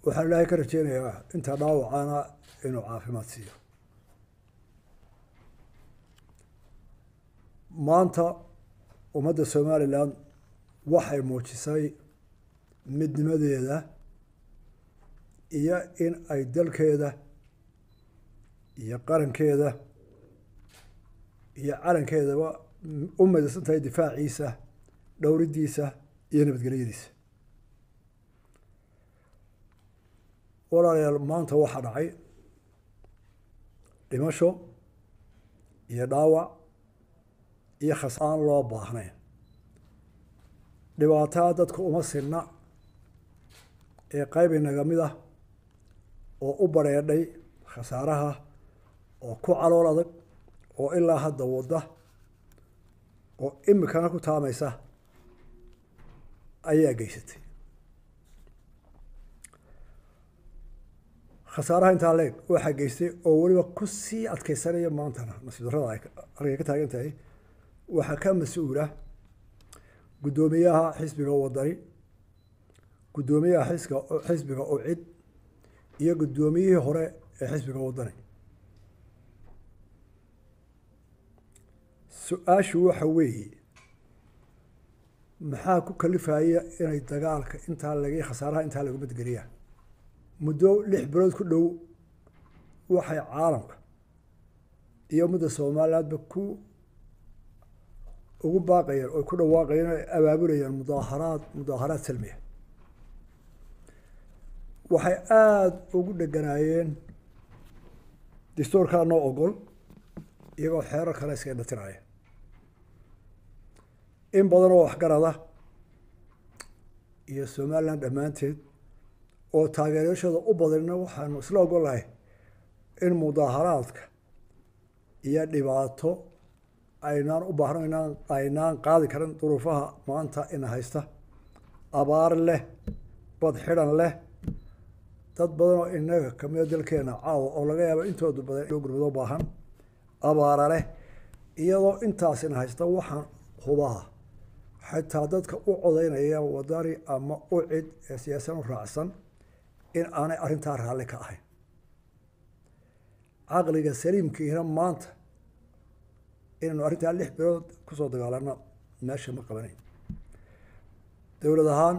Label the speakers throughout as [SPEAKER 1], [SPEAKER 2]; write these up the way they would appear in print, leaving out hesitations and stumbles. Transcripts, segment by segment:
[SPEAKER 1] waxaan ilaahay ka rajeynayaa inta dhaawacana inuu caafimaad siiyo. maanta ummadda Somaliland waxay muujisay midnimadeeda iyo in ay dalkeeda iyo qarankeeda iyo calankeedaba u midaysan tahay difaaciisa, dhowridiisa iyo nabadgelyadiisa. walaalayaal, maanta waxaa dhacay dhimasho iyo dhaawac iyo khasaare aan loo baahnayn. dhibaatada dadka uma sinna ee qayb inaga mid ah oo u bareedhay khasaaraha oo ku calool adag oo ilaa hadda wadda oo imikana ku taamaysa ayaa geysatay. khasaaraha intaa leeg waxaa geystay oo weliba ku sii adkeysanaya maantana nasiib darrada ay halkay ka taagan tahay. waxaa ka mas-uula guddoomiyaha xisbiga wadani, guddoomiyaha xisbiga ucid iyo guddoomiyihii hore ee xisbiga wadani. su-aashu waxa weeye, maxaa ku kalifaya inay dagaalka intaa khasaaraha intaa lagu madgeliyaan? muddo 6 bilood ku dhow waxay caalamka iyo ummadda Soomaaliyeedba ugu baaqayeen oo ku dhawaaqayeen ay abaabulayaan mudaaharaad salmiya. waxay aada ugu dheganaayeen dastuurkaa noo ogol, iyagoo xeerar kale iska indhatiraya. in badan oo waxgarada iyo Somaliland dhammaanteed oo taageerashooda u badanna waxaanu isla ogolahay in mudaaharaadka iyo dhibaato aynaan u baahnayn, aynaan qaadi karin duruufaha maanta ina haysta. abaar leh, bad xidhan leh, dad badan oo inaga kamida dalkeena caawa oo laga yaabo intooda badan loo gurmado baahan, abaara leh. iyadoo intaas ina haysta, waxaan hubaa xitaa dadka u codeynaya wadani ama u cid ee siyaasan u raacsan in aanay arrintaa raalli ka ahayn. caqliga saliimkiina maanta inaynu arrintaa 6 bilood kusoo dagaalano meesha ma qabanayn. dowlad ahaan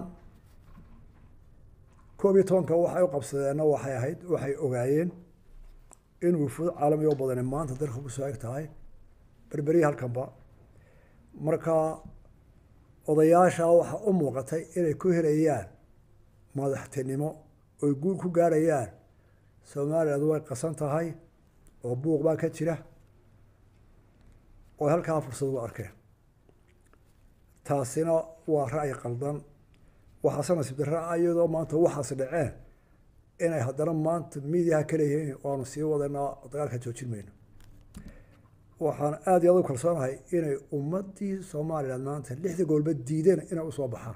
[SPEAKER 1] 11 waxay u qabsadeenna waxay ahayd, waxay ogaayeen in wufuud caalami oo badani maanta dalka ku soo eg tahay berberiya halkanba. markaa odayaasha waxaa u muuqatay inay ku helayaan madaxtinimo oy guul ku gaarayaan. Soomaaliland way qasan tahay oo buuq baa ka jira oo halkaa fursad ugu arkeen. taasina waa ra'yi qaldan. waxaase nasiib darro ah iyadoo maanta waxaas dhaceen inay haddana maanta miidiyaha ka leeyihiin waanu sii wadanaa dagaalka joojin mayno. waxaan aada iyo aad u kalsoonahay inay ummaddii Somaliland maanta 6 gobolba diideen inay usoo baxaan.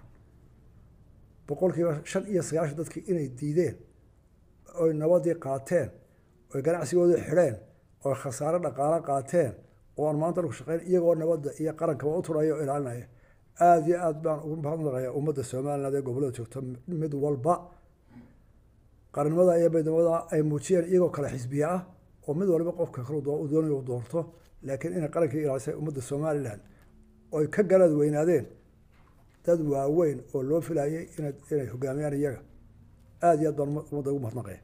[SPEAKER 1] 95% dadkii inay diideen oy nabadii qaateen, oy ganacsigoodii xidheen, oy khasaare dhaqaale qaateen, oo aan maanta lagu shaqeyn iyagoo nabadda iyo qarankaba u turaya oo ilaalinaya. aada iyo aad baan ugu mahadnaqayaa ummadda Somaliland ee gobollada joogta mid walba. qarannimada iyo midnimada ay muujiyeen iyagoo kale xisbiya ah oo mid walba qofka kale uu doonayo doorto, laakiin inay qarankii ilaalisay ummadda Somaliland oy ka galad weynaadeen dad waaweyn oo loo filayay inay hogaamiyaan iyaga. aada iyo aad baan ummadda ugu mahadnaqaya.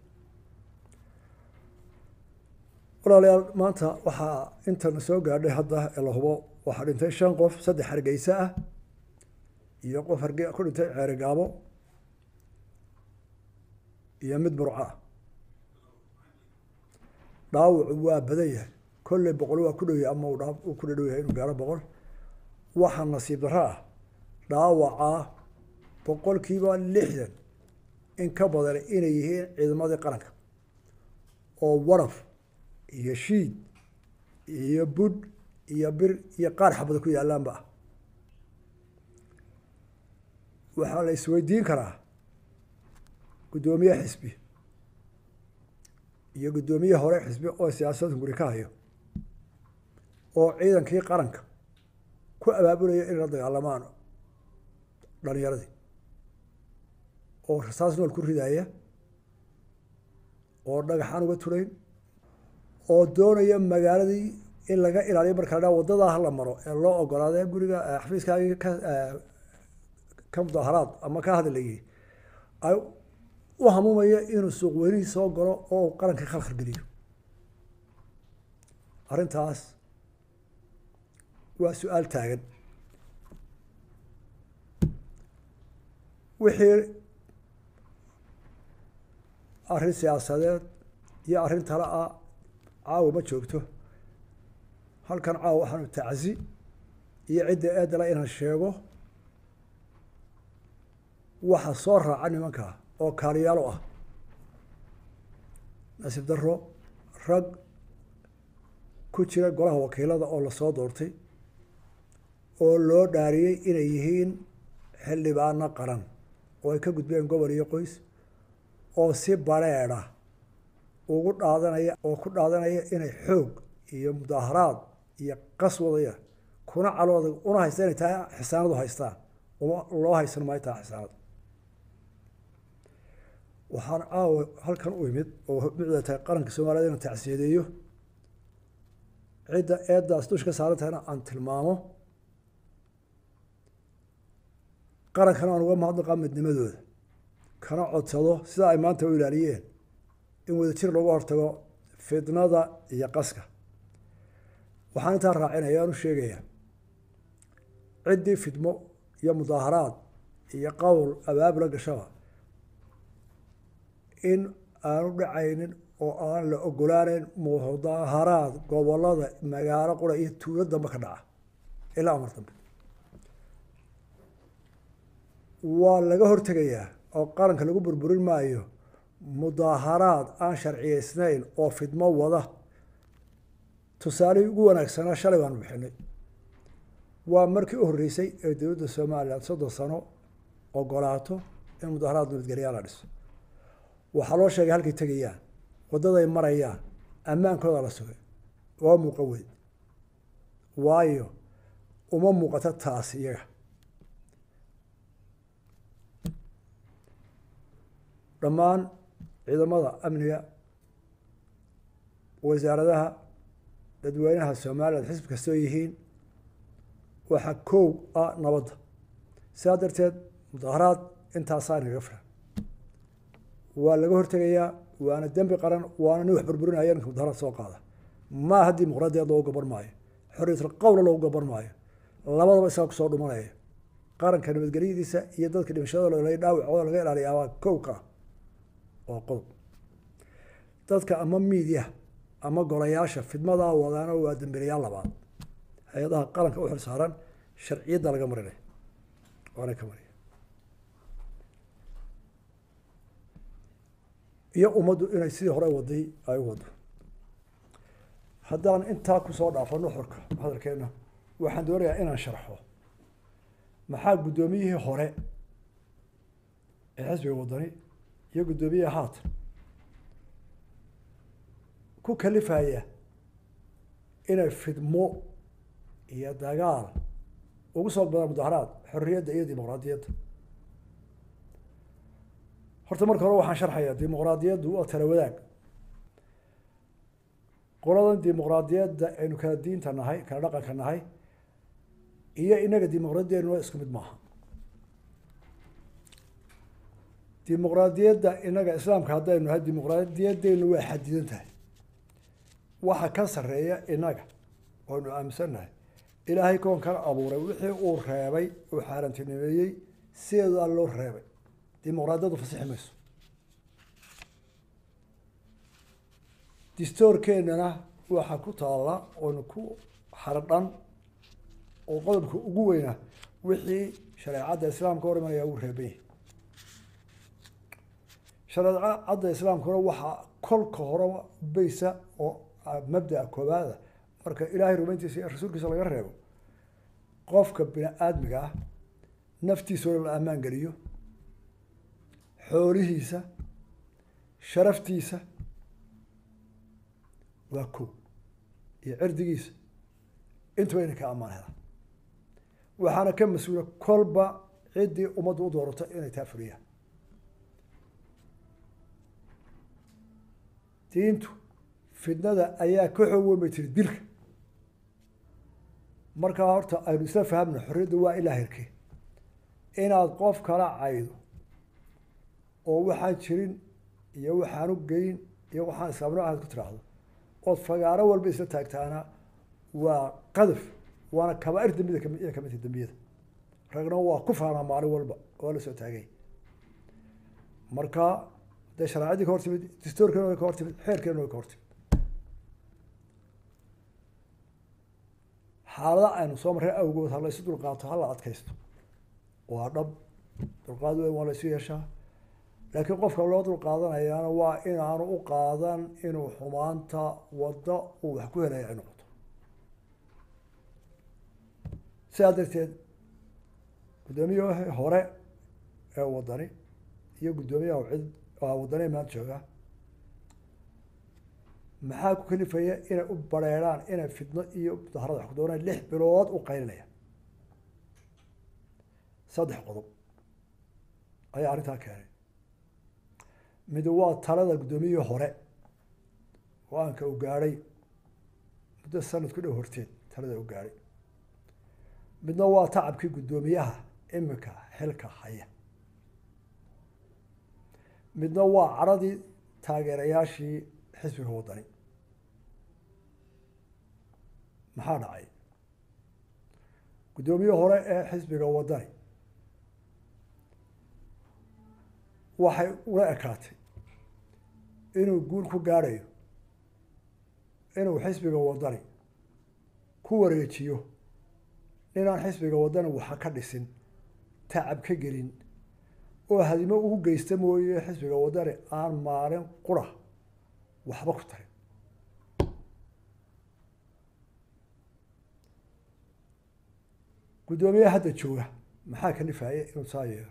[SPEAKER 1] walaalayaal, maanta waxaa intan soo gaadhay hadda ee la hubo waxaa dhintay 5 qof, 3 Hargeysa ah iyo qof ku dhintay Ceerigaabo iyo mid Burco ah. dhaawacu waa badan yahay, kolley 100 waa ku dhow yahay ama uu ku dhow yahay inuu gaaro 100. waxaa nasiib darro ah dhaawaca 60% in ka badan inay yihiin ciidamadii qaranka oo waraf iyo shiid iyo budh iyo bir iyo qaar xabada ku yaalaanba. waxaa la isweydiin karaa guddoomiye xisbi iyo guddoomiye hore xisbi oo siyaasadda guri ka hayo oo ciidankii qaranka ku abaabulaya in la dagaalamaan dhalinyaradii oo rasaas nool ku ridaya oo dhagaxaan uga turayn oo doonaya magaaladii in laga ilaaliyo marka la dhaha waddadaa hala maro ee loo ogolaadee guriga xafiiskaagii ka mudaharaad ama ka hadlayay ay u hamuumaya inuu suuq weynihii soo galo oo qaranka khalkhal geliyo arrintaas waa su-aal taagan wixii arrin siyaasadeed iyo arrin tale ah caawa ma joogto halkan caawa waxaanu tacsi iyo cidda eedala inaan sheego waxa soo raaca nimanka oo kaaliyaalo ah nasiib darro rag ku jira golaha wakiilada oo lasoo doortay oo loo dhaariyey inay yihiin xildhibaano qaran oo ay ka gudbeen gobol iyo qoys oo si bareedha ugu dhaadanaya oo ku dhaadanaya inay xoog iyo mudaaharaad iyo qas wadaya kuna calooda una haysta inay tahay xisaanadu haystaan uma loo haysan maayo tahay xisaanada waxaan caawa halkan u imid oo micda tahay qaranka soomaaliyed inaan tacsiyadeeyo cidda eeddaas dusha ka saaran tahayna aan tilmaamo qarankana aan uga mahadnaqaa midnimadooda kana codsado sida ay maanta u ilaaliyeen in wadajir looga hortago fitnada iyo qaska waxaan intaa raacinaya aan u sheegayaa ciddii fidmo iyo mudaaharaad iyo qowl abaabula gashaba in aanu dhacaynin oo aan la ogolaaneyn mudaaharaad gobolada magaalo qura iyo tuulo dambe ka dhaca ilaa amar dambe waa laga hortegayaa oo qaranka lagu burburin maayo mudaaharaad aan sharciyeysnayn oo fidmo wada tusaalihii ugu wanaagsanaa shalay baanu bixinay waa markii u horreysay ee dowladda somalilan 30 sano ogolaato in mudaaharaad nabadgelyaa la dhiso waxaa loo sheegay halkay tegayaan waddaday marayaan ammaankooda la sugay waa muuqan weyn waayo uma muuqato taas iyaga dhammaan ciidamada amniga wasaaradaha dadweynaha somaliland xisb kastoo yihiin waxaa koow ah nabadda sidaa darteed mudaaharaad intaasaa inaga filan waa laga hortegayaa waana dembi qaran waana nin wax burburinaya ninka mudaaharaad soo qaada maaha dimuqraadiyad loogu gaban maayo xorriyatul qowla loogu gaban maayo labadaba isaga kusoo dhumanaya qaranka nabadgelyadiisa iyo dadka dhimashadooda dhaawacooda laga ilaaliya waa kowka oo qodob dadka ama miidiya ama golayaasha fidmadaa wadaana waa dambiilayaal labaad hay-adaha qaranka u xil saaran sharciyadda laga marinay waana ka mariya iyo ummaddu inay sidii hore waday ay u wado haddaan intaa kusoo dhaafano xorka hadalkeena waxaan doonayaa inaan sharxo maxaa guddoomiyihii hore ee xisbiga wadani iyo guddoomiyaha haatan ku kalifaya inay fidmo iyo dagaal ugu soo badaan mudaaharaad xorriyadda iyo dimuqraadiyadda horta marka hore waxaan sharxayaa dimuqraadiyaddu waa tala wadaag qoladan dimuqraadiyadda aynu kala diinta nahay kala dhaqanka nahay iyo inaga dimuqraadiyadeenu waa isku mid maaha dimuqraadiyadda inaga islaamka haddaynu nahay dimuqraadiyadeenu waa xadidan tahay waxa ka sarreeya inaga oonu aaminsannahay ilaahay koonkan abuuray wixii uu reebay uu xaarantinimeeyey sideedaa loo reebay dimuqraadiyaddu fasixi mayso distoorkeennana waxa ku taalla oonu ku xardhan oo qodobka ugu weyna wixii shareecadda islaamka hor imanaya uu reeban yahay shareecadda islaamkuna waxaa kolka hore baysa oo mabda'a koobaada marka ilaahay rumayntiisa iyo rasuulkiisa laga reebo qofka bini aadmiga ah naftiisoo la ammaan geliyo xoolihiisa sharaftiisa waa kow iyo cirdigiisa intuba inay ka ammaan helaan waxaana ka mas-uula kolba ciddii ummaddu u doorato inay taa fuliyaan diintu fidnada ayaa ka xoog weyn bay tiri dilka markaa horta aynu isla fahamno xorriyadda waa ilaa hirkee inaad qof kala caydo oo waxaan jirin iyo waxaan u geyn iyo waxaan islaamno ahayd ku tiraahdo ood fagaaro walba isla taagtaana waa qadaf waana kabaa'ir dambida iyo kamid tahay dambiyada ragna waa ku faanaa maalin walba waa la soo taagay marka dee shareecadii ka hor timid dastuurkeena way ka hor timid xeerkeena way ka hor timid xaalada aynu soo marray awgood ha la isu dulqaato ha la adkaysto waa dhab dulqaad weyn waa la isu yeeshaa laakiin qofka loo dulqaadanayaana waa inaanu u qaadan inuu xumaanta waddo uu wax ku helaya ay noqoto sidaa darteed guddoomiyihii hore ee waddani iyo guddoomiyaha cid waddani maanta jooga maxaa ku kalifaya inay u bareeraan inay fidno iyo mudaharada wax ku doonaan 6 bilood u qaylinaya 3 qodob ayaa arrintaa keenay mid waa talada guddoomiyihii hore go-aanka uu gaadhay muddo sanad ku dhow horteed talada uu gaadhay midna waa tacabkii guddoomiyaha imika xilka haya midna waa caradii taageerayaashii xisbiga waddani maxaa dhacay guddoomiye hore ee xisbiga waddani waxay ula ekaatay inuu guul ku gaadhayo inuu xisbiga waddani ku wareejiyo inaan xisbiga waddani waxa ka dhisin tacab ka gelin oo hadimo ugu geysta mooye xisbiga waddani aan maalin qura waxba ku tarin guddoomiye hadda jooga maxaa ka nifaayay inuu saa yeelo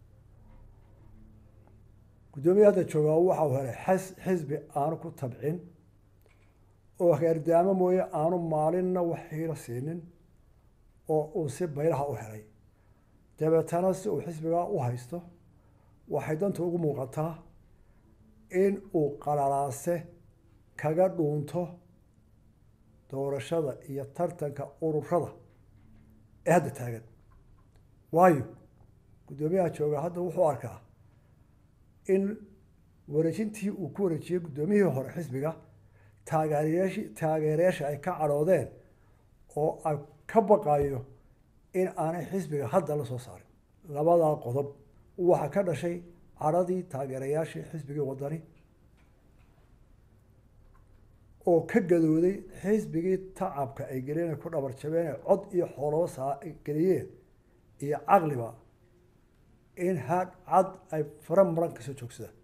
[SPEAKER 1] guddoomiye hadda joogaa waxau helay xisbi aanu ku tabcin oo heerdaamo mooye aanu maalinna wax hiilo siinin oo uu si baylaha u helay dabeetana si uu xisbigaa u haysto waxay danta ugu muuqataa in uu qalalaase kaga dhuunto doorashada iyo tartanka ururada ee hadda taagan waayo guddoomiyaha jooga hadda wuxuu arkaa in wareejintii uu ku wareejiyey guddoomiyihii hore xisbiga taageerayaasha ay ka cadhoodeen oo ay ka baqayo in aanay xisbiga hadda la soo saarin labadaa qodob waxaa ka dhashay cadhadii taageerayaashii xisbigii waddani oo ka gadooday xisbigii tacabka ay geliyeen ku dhabar jabeen cod iyo xoolaba geliyeen iyo caqliba in had cad ay fara maran ka soo joogsadaan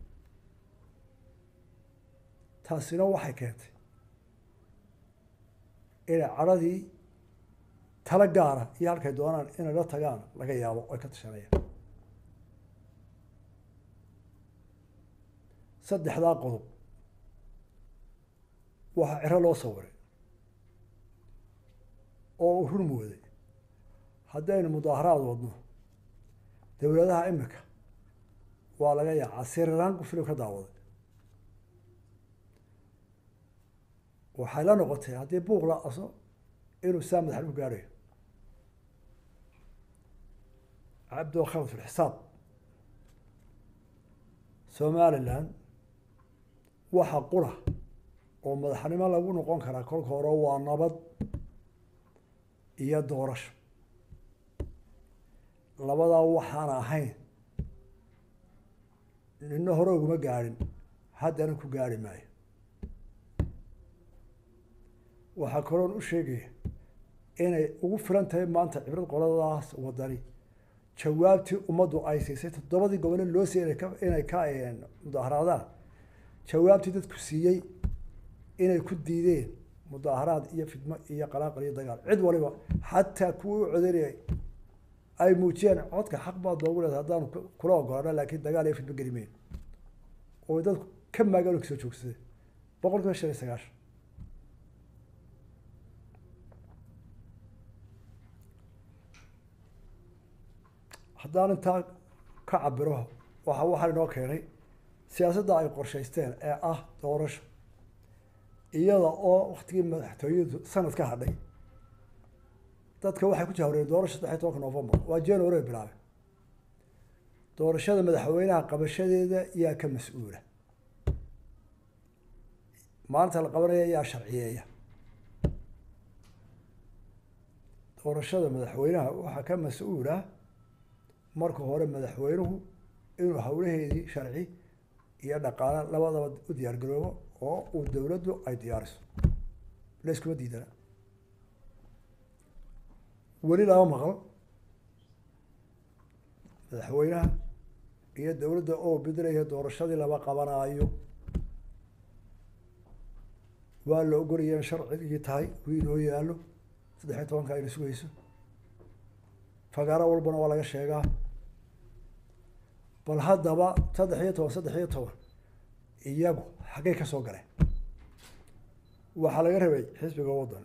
[SPEAKER 1] taasina waxay keentay inay cadhadii tala gaara iyo halkay doonaan inay la tagaan laga yaabo ay ka tashanayaan saddexdaa qodob waxaa ciro loo sawiray oo uu run mooday haddaynu mudaaharaad wadno dowladaha imika waa laga yaacaa sirilanku filim ka daawaday waxay la noqotay haddii buuq la aso inuu saa madaxweyne ku gaadhayo cabdo khalad fi lxisaab somaliland waxa qura oo madaxnimo lagu noqon karaa kolka hore waa nabad iyo doorasho labadaa waxaan ahayn nina hore uguma gaadhin haddana ku gaadhi maayo waxaa kaloon u sheegaya inay ugu filan tahay maanta cibrad qoladaas waddani jawaabtii ummaddu ay siisay 7 gobole loo siiyay inay ka mudaaharaadaan jawaabtii dadku siiyey inay ku diideen mudaaharaad iyo fidmo iyo qalaaqal iyo dagaal cid waliba xataa kuwii u codeynayay ay muujiyeen codka xaq baad loogu leedahay haddaanu kula ogolaano laakiin dagaal iyo fidmo geli mayno oo dadku ka maagaalo kasoo joogsadeen 100% haddaan intaa ka cabiro waxaa inoo keenay siyaasadda ay qorshaysteen ee ah doorasho iyada oo waktigii madaxtooyadu sanad ka hadhay dadka waxay ku jahwareen doorasho 13 November waa January bilaabay doorashada madaxweynaha qabashadeeda yaa ka mas'uula maanta la qabanaya yaa sharciyeeya doorashada madaxweynaha waxaa ka mas'uula marka hore madaxweynuhu inuu hawlaheedii sharci iyo dhaqaale labadaba u diyaar garoobo oo uu dawladdu ay diyaariso la iskuma diidana weli lama maqal madaxweynaha iyo dawladda oo bedelaya doorashadii laba qabanaayo waa la ogolaya sharcigii tahay wii inoo yaallo 13 ayna sugayso fagaaro walbana waa laga sheegaa bal haddaba 13 iyagu xaggay ka soo galeen waxaa laga rabay xisbiga waddan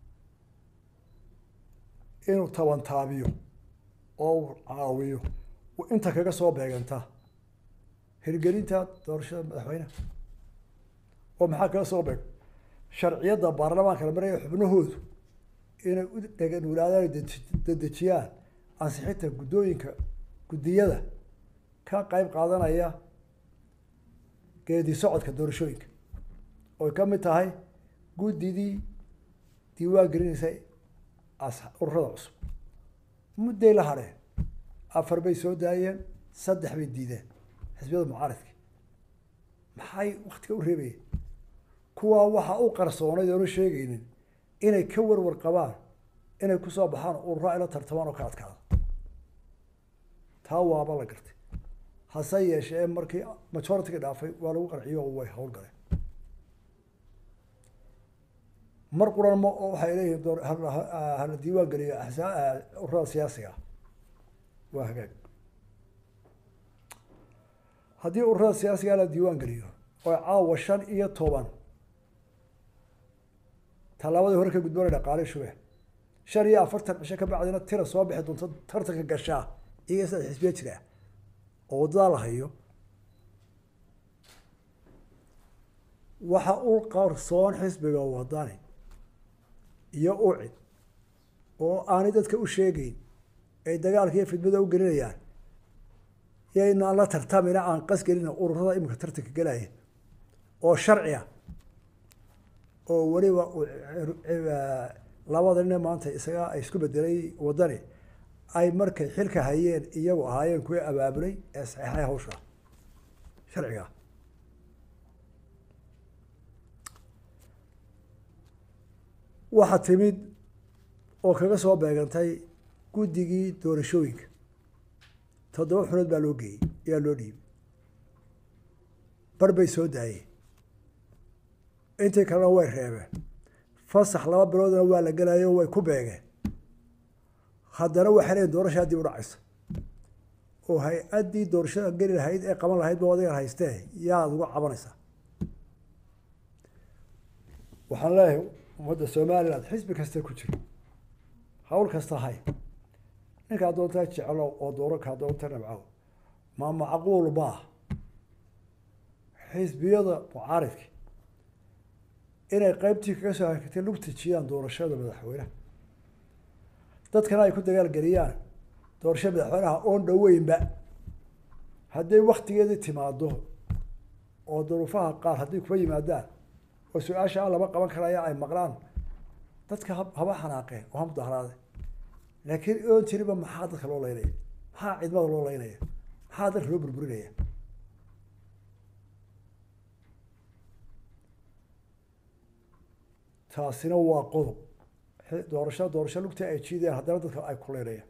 [SPEAKER 1] inuu tabantaabiyo oo uu caawiyo inta kaga soo beeganta hirgelinta doorashada madaxweynaha oo maxaa kaga soo beeg sharciyadda baarlamaanka la maraya xubnahoodu inay u dhegan walaadaan dedejiyaan ansixinta guddooyinka guddiyada ka qayb qaadanaya geedi socodka doorashooyinka oo ka mid tahay guddidii diiwaan gelinaysay ururada cusub mudday la hadheen 4 bay soo daayeen 3 bay diideen xisbiyada mucaaradka maxay waqtiga u reebayeen kuwa waxa u qarsoonay oo sheegaynin inay ka warwar qabaan inay ku soo baxaan ururo ila tartamaan oo ka adkaado taa waaba la gartay hase yeeshee markii majority dhaafay waa lagu qarxiyo oo way hawl galeen mar quran ma waxay leeyihiin door hal diiwaan geliyo ururada siyaasiga waa hagaag haddii ururada siyaasiga la diiwaan geliyo oo caawa 15 talaabadii hore ka gudboonay dhaqaale shubay 45 cisho ka bacdina tira soo bixi doonto tartanka gashaa iyaga saddex xisbiya jira oo wadada la hayo waxa uu qarsoon xisbiga wadani iyo ucid oo aanay dadka u sheegayn ay dagaalka iyo fidmada u gelinayaan yayna la tartamina aan qas gelin ururada imika tartanka galaya oo sharciya oo waliba labada nin maanta isaga ay isku bedelay wadani ay markay xilka hayeen iyagu ahaayeen kuwa abaabulay ee saxay hawsha sharciga waxa timid oo kaga soo beegantay guddigii doorashooyinka 7 xubnood baa loo geeyay yaa loo dhiibay bar bay soo daayeen intii kalena way reebeen fasax 2 biloodna waa la galayo way ku beegeen haddana waxay leeyihiin doorashada dib u dhacaysa oo hay-addii doorashada geli lahayd ee qaban lahayd ba wadagan haystee yaad uga cabanaysaa waxaan leeyahay ummadda Soomaaliland xisbi kasta ku jira hawl kasta hay ninka doonta jecelo oo dooro ka doonta nabco ma macquul baa xisbiyada mucaaradka inay qaybtii kaga soo harkatay lagu tijiyaan doorashada madaxweynaha dadkana ay ku dagaal galiyaan doorashada madaxweynaha oo dhaweynba hadday waqtigeedii timaado oo duruufaha qaar haddii kuba yimaadaan oo su-aasha lama qaban karaya ay maqlaan dadka haba xanaaqeen oo ha mudaharaadeen laakiin oon jiriba maxaa dadka loo leynaya maxaa cidmada loo leynaya maxaa dadka loo burburinaya taasina waa qodob doorasho lugta ay jiideen haddana dadka ay ku leynayaan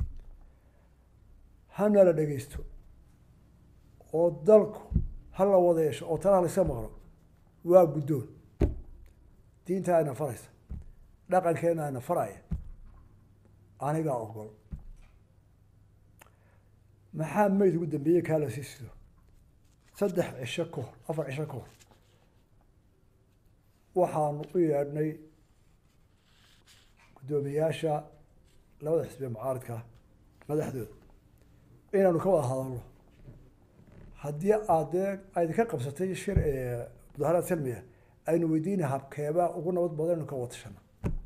[SPEAKER 1] hana la dhegeysto oo dalku ha la wada yeesho oo talaha la iska maqlo waa guddoon diinta ayna faraysa dhaqankeena ayna faraya anigaa ogol maxaa mayd ugu dambeeyey kaa la sii sido 3 cisho ka hor 4 cisho ka hor waxaanu u yeedhnay guddoomiyaasha labada xisbi mucaaradka madaxdooda inaanu ka wada hadalno haddii aad ka qabsatay shir mudaharaad salmiya aynu weydiina habkeebaa ugu nabad badan inu ka watashana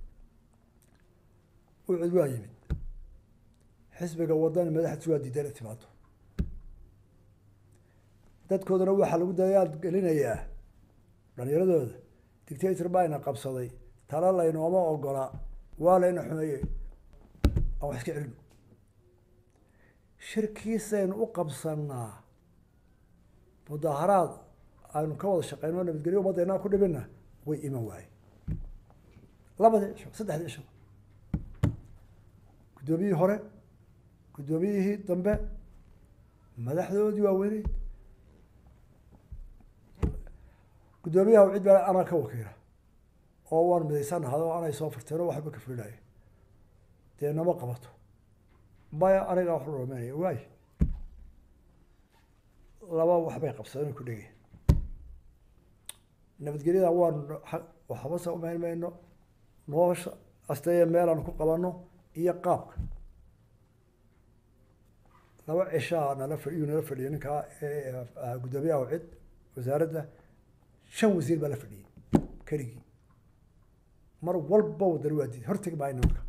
[SPEAKER 1] ucid waa yimid xisbiga wadani madaxdiisu waa diidan timaado dadkoodana waxaa lagu dadaal gelinayaa dhalinyaradooda dictator baayna qabsaday tala laynooma ogola waa layna xumeeyey aan wax iska celino shirkiisaynu u qabsanaa mudaharaad aynu ka wada shaqeyno nabadgelyo ummaddeena ku dhibina way iman waaye labadii cisho saddexdii cisho guddoomiyihii hore guddoomiyihii dambe madaxdoodii waaweyney guddoomiyaha cid baa anaa ka wakiila oo waan midaysanahay oo anay soo furteen oo waxba ka fulinaya dee nama qabato maya anigaa wax loomeynaya waay laba waxbay qabsadeen ku dhegeen nabadgelyada waan waxbase umayn mayno noosha asteeye meelaan ku qabano iyo qaabka laba cishaa nala fadhiyo ninkaa guddoomiyaha cid wasaaradda 5 wasiir baa la fadhiyey keligii mar walba wadani waa diiday hortegi maayo nimanka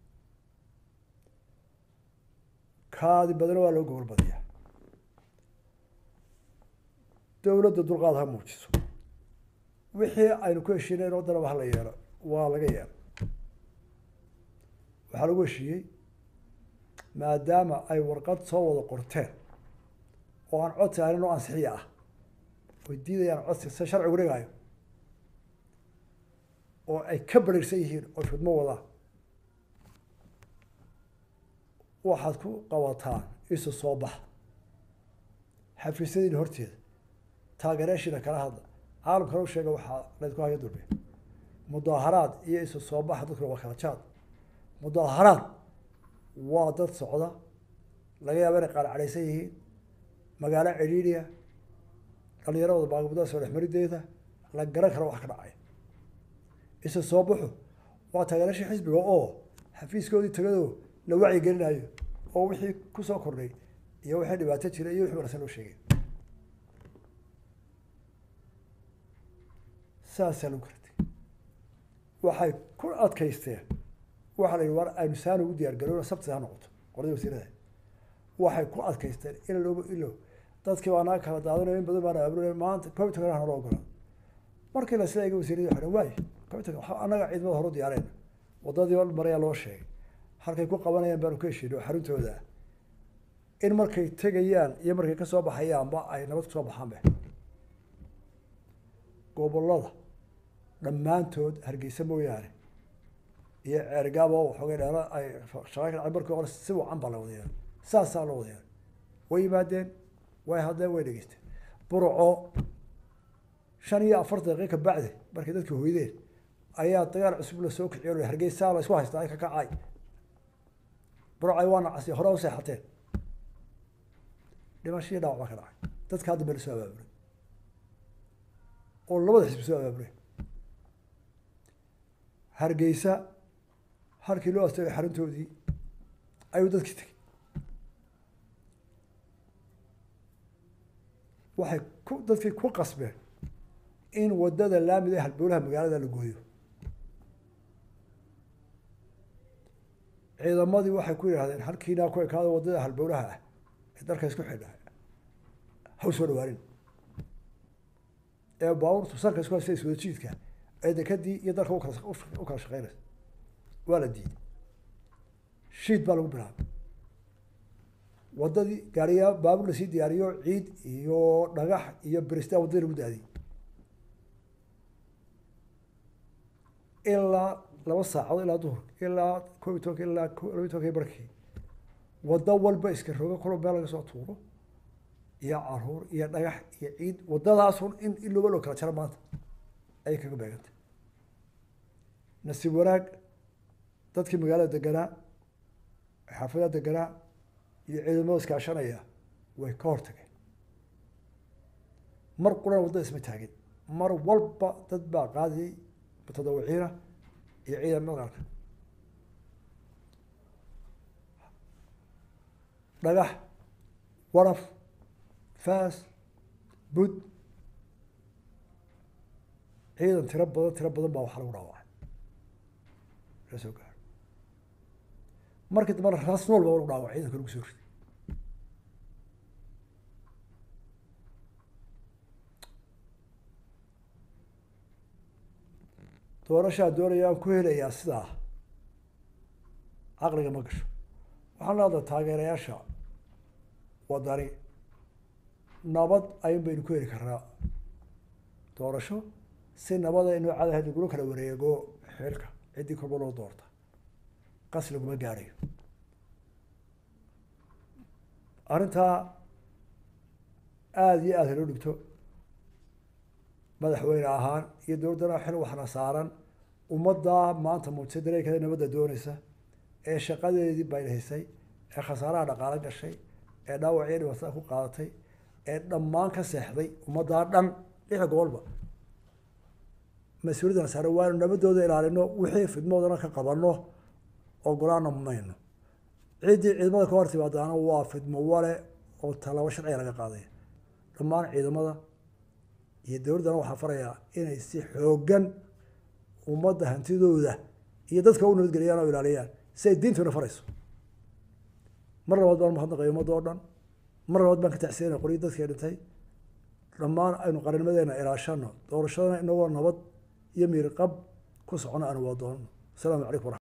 [SPEAKER 1] kaadi badana waa loo gobol badiyaa dowladda dulqaad ha muujiso wixii aynu ku heshiinay in wadana wax la yeelo waa laga yeelo waxaa lagu heshiiyey maadaama ay warqad soo wada qorteen oo aan codsi ahayn oo ansixiya ah way diidayaan codsi se sharcigu dhigaayo oo ay ka bareersan yihiin oo fidmo wadaan waxaad ku qabataan isu soo bax xafiisyadiina horteeda taageerayaashiina kala hadla caalamkana u sheega waxaa laydku haya dulbe mudaaharaad iyo isu soo baxa dadkuna waa kala jaad mudaaharaad waa dad socda laga yaaba inay qaar cadhaysan yihiin magaalo cidhiidhiya dhalinyaradooda baagabudada soo dhexmarideeda la garan karo wax ka dhacay isu soo baxo waa taageerashii xisbiga oo xafiiskoodii tagado la wacyi gelinayo oo wixii kusoo kordhay iyo wixii dhibaato jira iyo wixii wanaagsan loo sheegay saasaa lagu kartay waxay ku adkaysteen waxaa la yidhi war aynu saan ugu diyaar garowna sabti ha noqoto qoladii wasiirada waxay ku adkaysteen in looba ilo dadkii baa naga kala daadanayo in badan baana abrunay maanta computerka hana loo ogola markii la isla eegay wasiiradii waxay waay computerka waxa annaga ciidamada hore u diyaareen wadadii oo maraya loo sheegay halkay ku qabanayaan baanu ka heshiinay xaruntooda in markay tegayaan iyo markay ka soo baxayaanba ay nabad ku soo baxaanba gobollada dhammaantood hargeysa mooyaane iyo ceergaabo waxoogay dheera ay shaqayn markii hore si wacan baa la wada yeelay saasaa loo wada yeelay way yimaadeen way hadleen way dhegeysteen burco 45 daqiiqo bacdi markay dadku hooydeen ayaa dagaal cusub la soo kiciyay hargeysa la isku haystaa ka kacay burco ay waana casi hore u seexateen dhimashadii dhaawac ka dhacay dadka hadda bal soo abaabulay oo labada xisbi soo abaabulay hargeysa halkii loo astagay xaruntoodii ayuu dadkii tegey waxay dadkii ku qasbeen in wadada laamida halbowlaha magaalada la gooyo ciidamadii waxay ku yidhahdeen halkiinaa ku ekaado wadada halbowlaha ah ee dalka isku xidha ha u soo dhawaanin ee baabuurtu sanka isku haysta iswada jiidka ee dekadii iyo dalka u kala shaqeynaysa waa la diiday shiid baa lagu bilaabay wadadii gaariyaa baabuur lasii diyaariyo ciid iyo dhagax iyo beristaa wadadii lagu daadiyey ilaa 2 saacadood ilaa duhur ilaa 12 ilaa 12 barkii wado walba iska roga kula meel laga soo tuuro iyo caruur iyo dhagax iyo ciid wadadaasun in ilooba loo kala jaro maanta ay kaga beegantay nasiib wanaag dadkii magaalada deganaa xaafadda deganaa iyo ciidamada iskaashanaya way ka hortageen mar quraan wadada isma taagin mar walba dad baa qaadiyey mutadawiciina iyo ciidan magaalka dhagax waraf faas bud ciidan tiro badan baa waxa lagu dhaawacay la soo gaaro markii dambe raas nool baa lagu dhaawacay ciidanka lagu soo riday doorashaa doonayaan ku helayaa sidaa caqliga ma gasho waxaan leedahay taageerayaasha wadani nabad ayun baynu ku heli karnaa doorasho si nabada inuu cadaha lagula kala wareego xilka ciddii kolba loo doorta qas laguma gaarayo arrintaa aada iyo aada loo dhigto madaxweyne ahaan iyo dowladdana xil waxna saaran ummaddaa maanta muujisay dareenkeeda nabadda doonaysa ee shaqadeedii baylahisay ee khasaaraha dhaqaalo gashay ee dhaawacyo dhibaatada ku qaadatay ee dhammaan ka seexday ummaddaa dhan lixda gobolba mas-uuliyadana saaran waanu nabadooda ilaalino wixii fidmoodana ka qabanno ogolaana mayno ciddii ciidamada ka hor timaadaana waa fidmo wale oo tallaabo sharciga laga qaadaya dhammaan ciidamada iyo dowladdana waxaa farayaa inay si xooggan ummadda hantidooda iyo dadka u nabadgeliyaan oo ilaaliyaan si ay diintuna farayso mar labaad baan mahadnaqaya ummadda oo dhan mar labaad baan ka taxsiinaya qoryo dadkii dhintay dhammaan aynu qarannimadeena ilaashano doorashadana inagoo nabad iyo miirqab ku socono aanu waa doonno asalaamu calaykum waraxmat